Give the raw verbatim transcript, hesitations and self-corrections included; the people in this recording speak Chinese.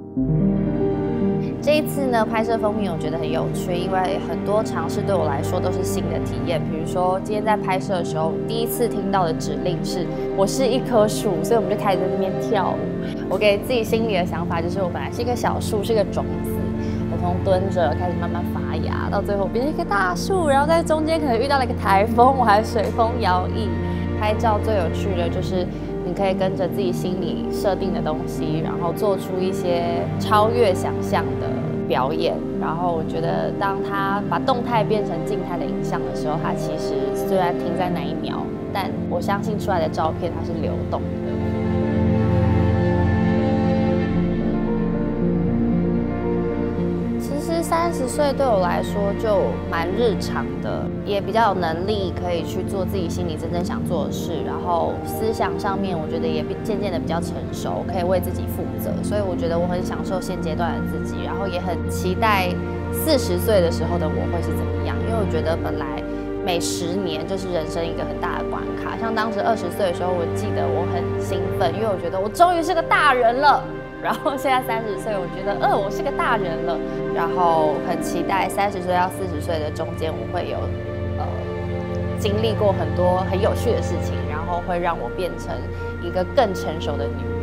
这一次呢，拍摄封面我觉得很有趣，因为很多尝试对我来说都是新的体验。比如说，今天在拍摄的时候，第一次听到的指令是“我是一棵树”，所以我们就开始在那边跳舞。我给自己心里的想法就是，我本来是一个小树，是个种子，我从蹲着开始慢慢发芽，到最后变成一棵大树，然后在中间可能遇到了一个台风，我还随风摇曳。拍照最有趣的就是。你可以跟着自己心里设定的东西，然后做出一些超越想象的表演。然后我觉得，当它把动态变成静态的影像的时候，它其实虽然停在那一秒，但我相信出来的照片它是流动的。三十岁对我来说就蛮日常的，也比较有能力可以去做自己心里真正想做的事，然后思想上面我觉得也渐渐的比较成熟，可以为自己负责，所以我觉得我很享受现阶段的自己，然后也很期待四十岁的时候的我会是怎么样，因为我觉得本来每十年就是人生一个很大的关卡，像当时二十岁的时候，我记得我很兴奋，因为我觉得我终于是个大人了。然后现在三十岁，我觉得，呃，我是个大人了。然后很期待三十岁到四十岁的中间，我会有，呃，经历过很多很有趣的事情，然后会让我变成一个更成熟的女人。